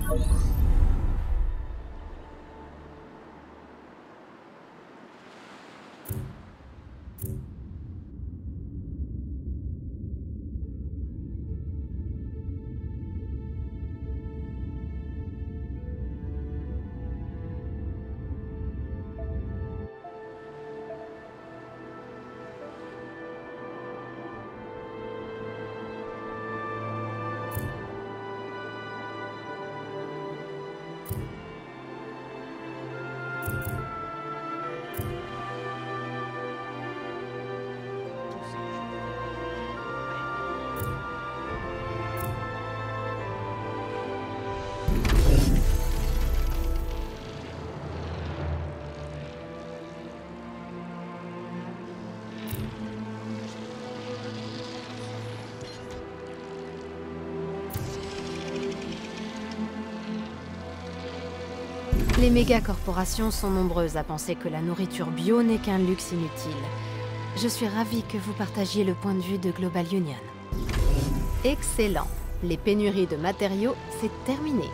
Les méga-corporations sont nombreuses à penser que la nourriture bio n'est qu'un luxe inutile. Je suis ravie que vous partagiez le point de vue de Global Union. Excellent. Les pénuries de matériaux, c'est terminé.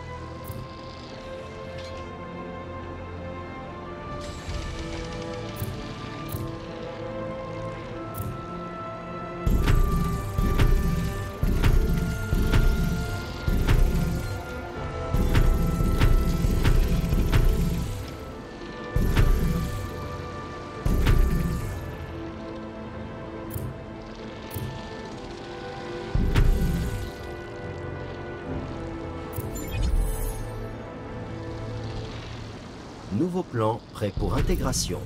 Nouveau plan prêt pour intégration.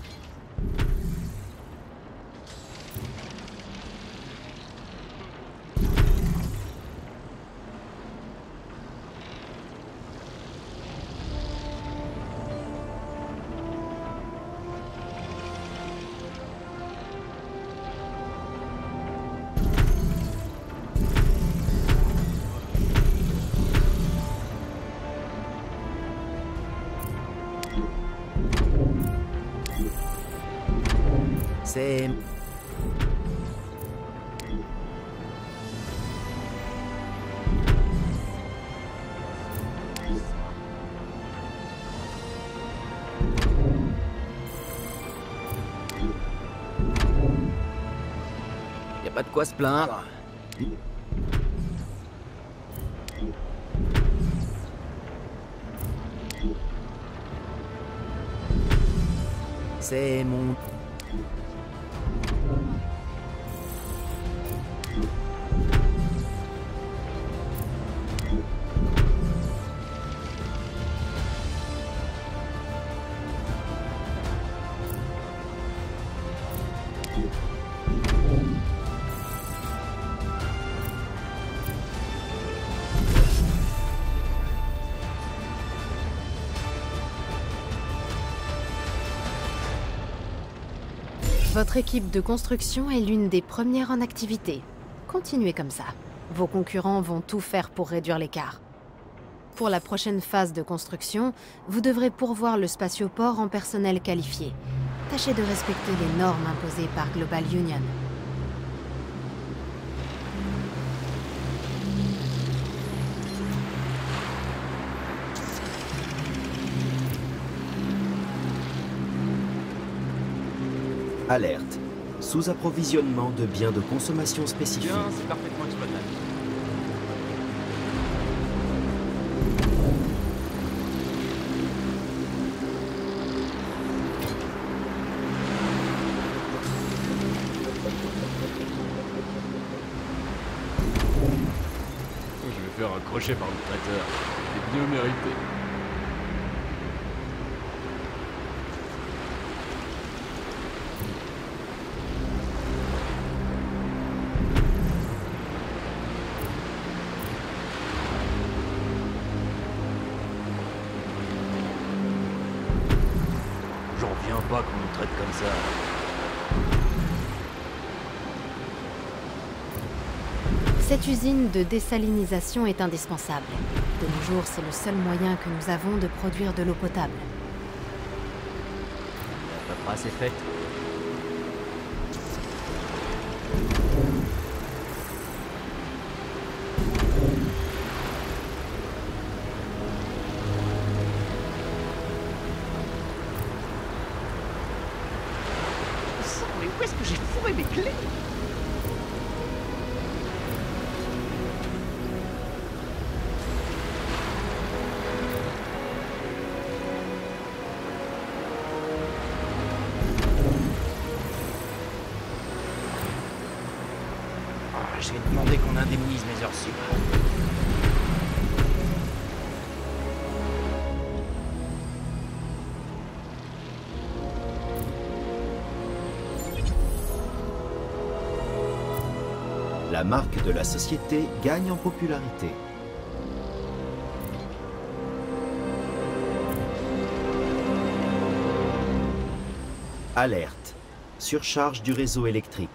C'est... Y a pas de quoi se plaindre. C'est mon... Votre équipe de construction est l'une des premières en activité. Continuez comme ça. Vos concurrents vont tout faire pour réduire l'écart. Pour la prochaine phase de construction, vous devrez pourvoir le spatioport en personnel qualifié. Tâchez de respecter les normes imposées par Global Union. Alerte. Sous-approvisionnement de biens de consommation spécifiques. Bien, c'est parfaitement exploitable. Je vais faire un crochet par le traiteur. C'est bien mérité. J'en reviens pas qu'on nous traite comme ça. Cette usine de désalinisation est indispensable. De nos jours, c'est le seul moyen que nous avons de produire de l'eau potable. La paperasse est faite. Où est-ce que j'ai fourré mes clés? Je vais demander qu'on indemnise mes heures sup. La marque de la société gagne en popularité. Alerte. Surcharge du réseau électrique.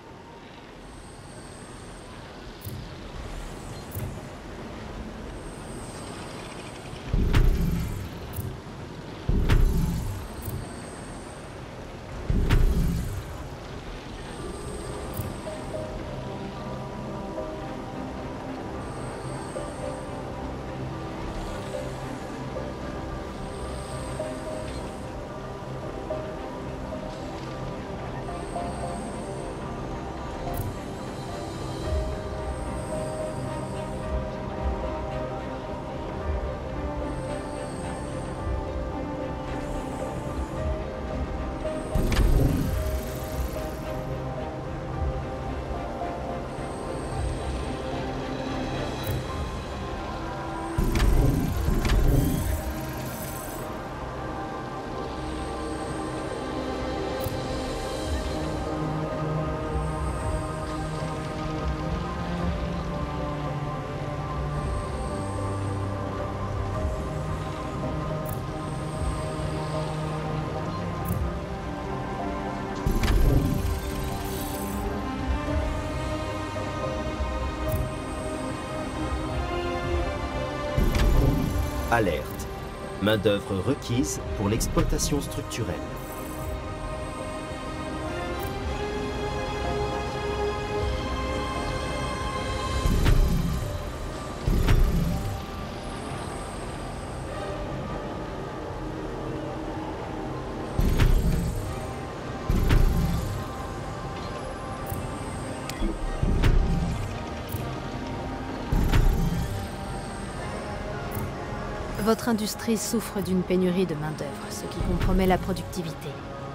Alerte. Main-d'œuvre requise pour l'exploitation structurelle. Votre industrie souffre d'une pénurie de main-d'œuvre, ce qui compromet la productivité.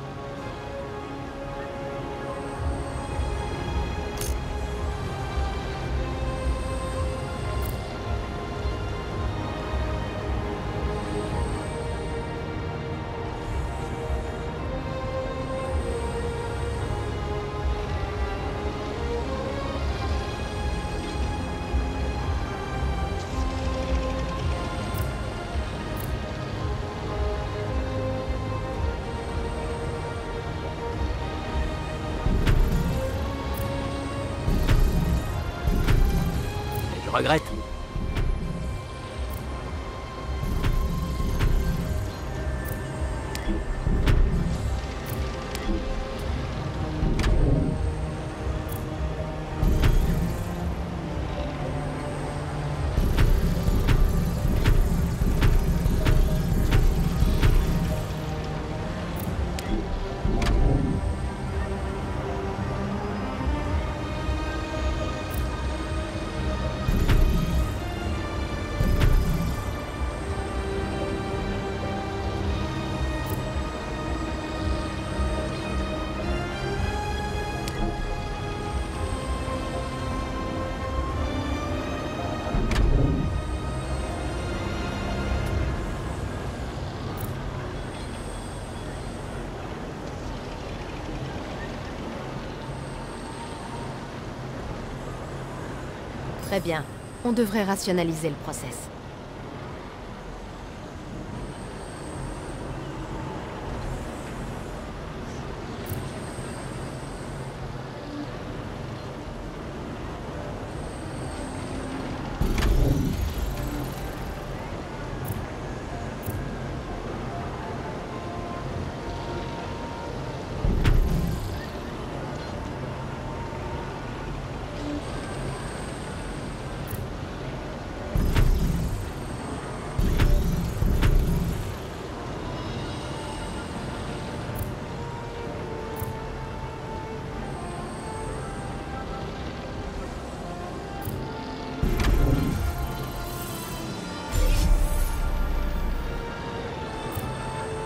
Je regrette. Très bien. On devrait rationaliser le process.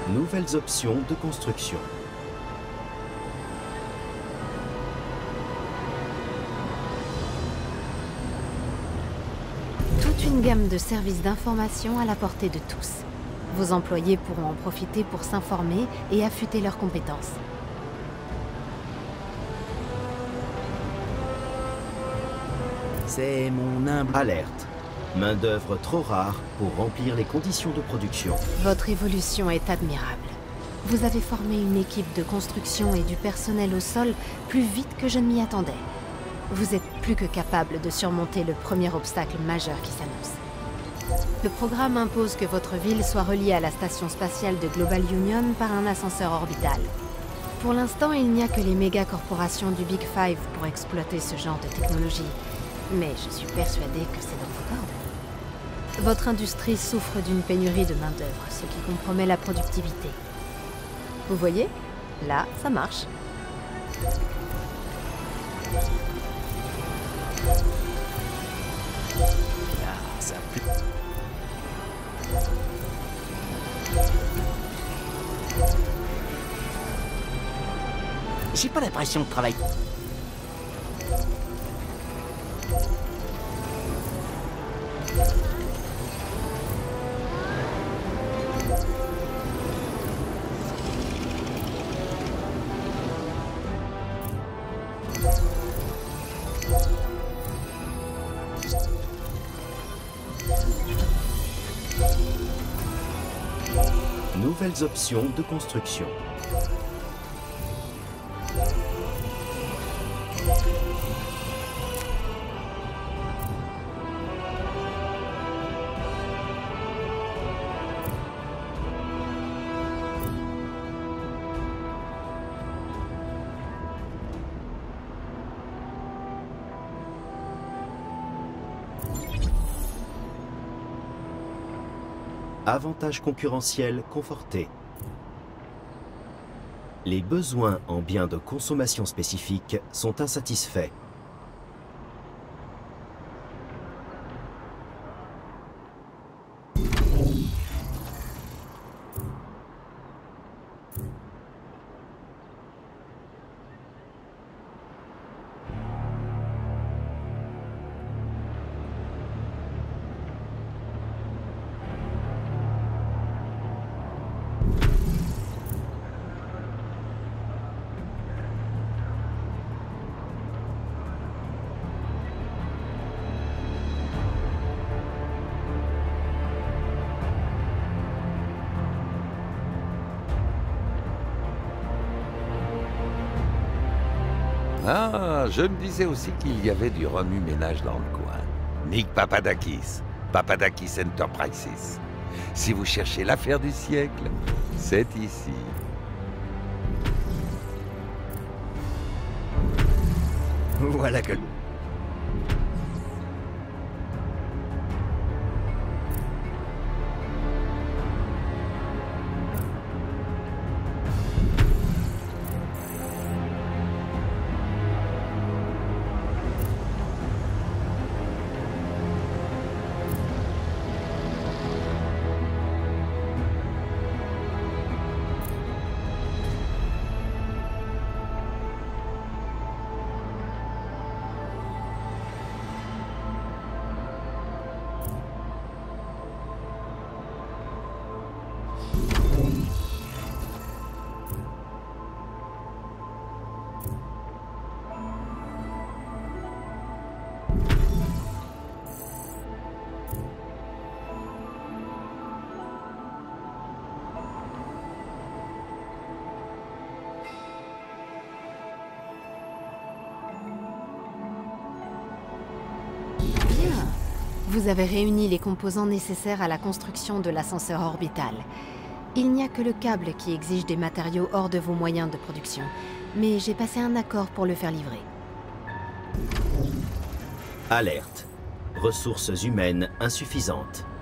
Nouvelles options de construction. Toute une gamme de services d'information à la portée de tous. Vos employés pourront en profiter pour s'informer et affûter leurs compétences. C'est mon humble... Alerte. Main-d'œuvre trop rare pour remplir les conditions de production. Votre évolution est admirable. Vous avez formé une équipe de construction et du personnel au sol plus vite que je ne m'y attendais. Vous êtes plus que capable de surmonter le premier obstacle majeur qui s'annonce. Le programme impose que votre ville soit reliée à la station spatiale de Global Union par un ascenseur orbital. Pour l'instant, il n'y a que les méga-corporations du Big Five pour exploiter ce genre de technologie. Mais je suis persuadée que c'est dans vos cordes. Votre industrie souffre d'une pénurie de main-d'œuvre, ce qui compromet la productivité. Vous voyez? Là, ça marche. Ah, ça pue. J'ai pas l'impression de travailler. Nouvelles options de construction. Avantage concurrentiel conforté. Les besoins en biens de consommation spécifiques sont insatisfaits. Ah, je me disais aussi qu'il y avait du remue-ménage dans le coin. Nick Papadakis, Papadakis Enterprises. Si vous cherchez l'affaire du siècle, c'est ici. Voilà que... Vous avez réuni les composants nécessaires à la construction de l'ascenseur orbital. Il n'y a que le câble qui exige des matériaux hors de vos moyens de production, mais j'ai passé un accord pour le faire livrer. Alerte. Ressources humaines insuffisantes.